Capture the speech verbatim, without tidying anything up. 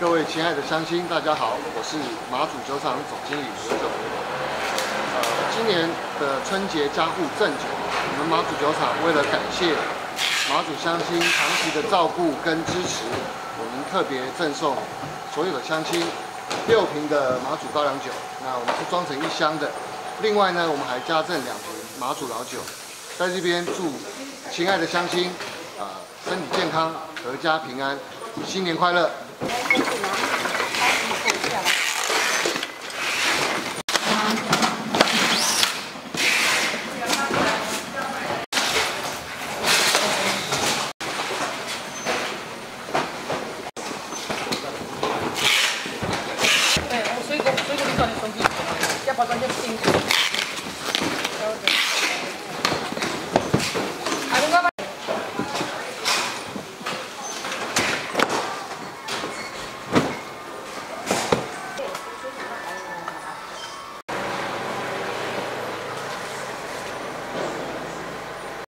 各位亲爱的乡亲，大家好，我是马祖酒厂总经理刘总。呃，今年的春节家户赠酒，我们马祖酒厂为了感谢马祖乡亲长期的照顾跟支持，我们特别赠送所有的乡亲六瓶的马祖高粱酒。那我们是装成一箱的。另外呢，我们还加赠两瓶马祖老酒。在这边祝亲爱的乡亲啊、呃、身体健康，阖家平安，新年快乐！ 对，我水果水果你叫你手机，要包装就新。